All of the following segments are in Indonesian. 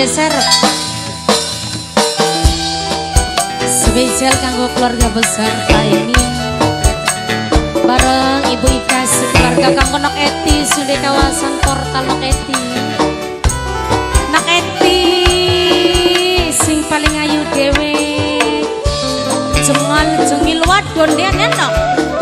geser. Spesial kanggo keluarga besar ini bareng Ibu Ika keluarga kanggo Nok Eti sudah kawasan portal Nok Eti. Nok Eti sing paling ayu dewe jengal jengil wadon dia nyenok.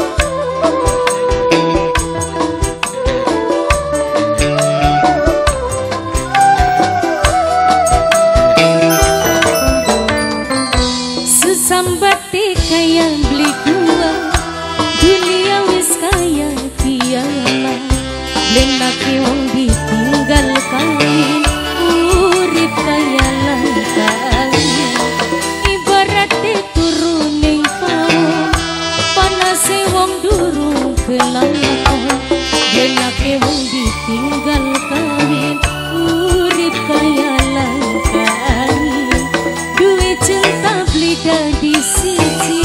Sambati kaya beli gua dunia wis kaya kiamat lenake wong ditinggal kawin urip kaya langkahnya ibarate turuning pawon panase wong durung kelakon lenake wong ditinggal kawin urip kaya langkahnya duwe cinta beli di sisi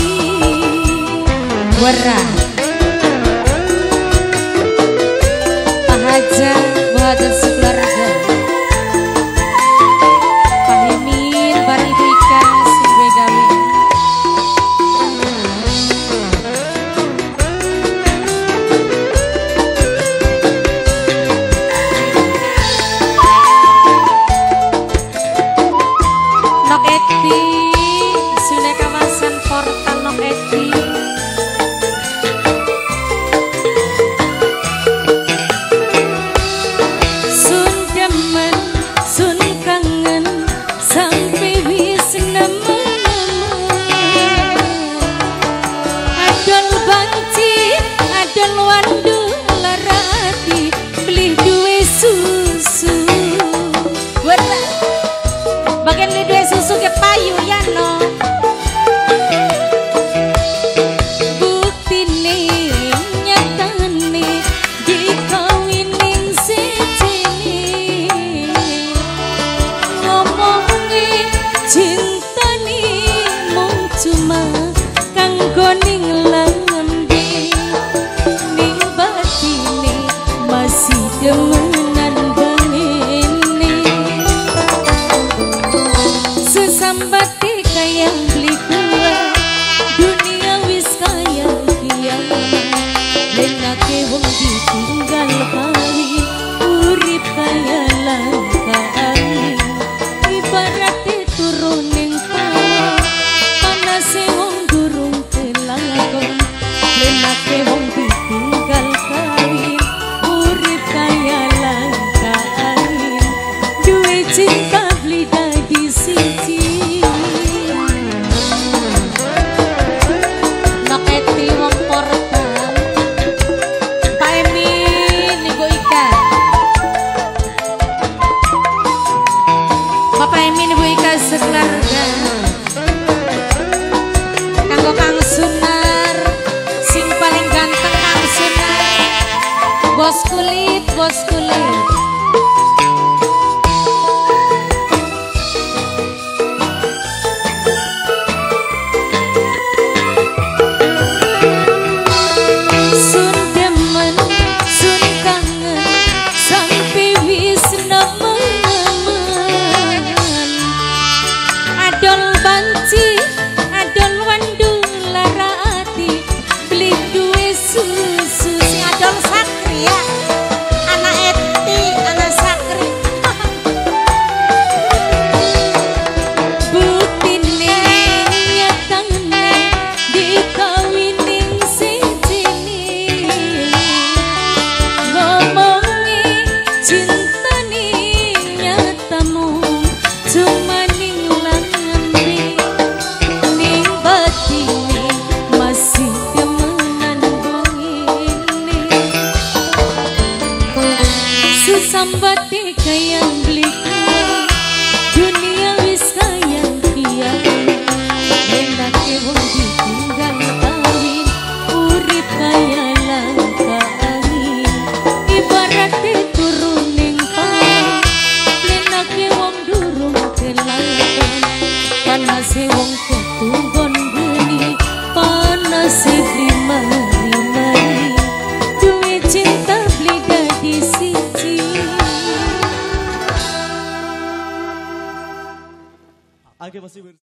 Warah Pak Haja Bu Haja sekeluarga Pak Emin bareng Ibu Ika sing gawe Nok Eti sudah kawasan portal Nok Eti. Sun demen, sun kangen sampai wis nemen. Adol banci, adol wandu larati beli duwe susu. Wala bagian beli duwe susu ke payu ya no. Demenan begini sesambati kaya beli gua dunia wis kaya kiamat lenake wong ditinggal kawin urip kaya langkahane ibarate turuning pawon panase wong durung kelakon lenake wong ditinggal kawin urip kaya langkahane duwe cinta beli di sisi Nok Eti wong portal Pak Emin Ibu Ika Bapak Emin Ibu Ika sekeluarga kanggo Kang Sunar sing paling ganteng Kang Sunar bos kulit sun demen sun kangen sampai wis nemen adol banci adol wandu larati beli duwe susu sing adol sakri ya anak Eti anak sakri buktine nyatane dikawining sijine ngomongi cintane nyatamu cumaning lambe ning batine masih demenan begini sesambati kaya beli dunia wis kaya kiamat lenake wong ditinggal kawin urip kaya langkahane ibarate turuning pawon lenake wong durung kelakon panase wong ketunggon geni panase blimari duwe cinta beli di siji Oke, masih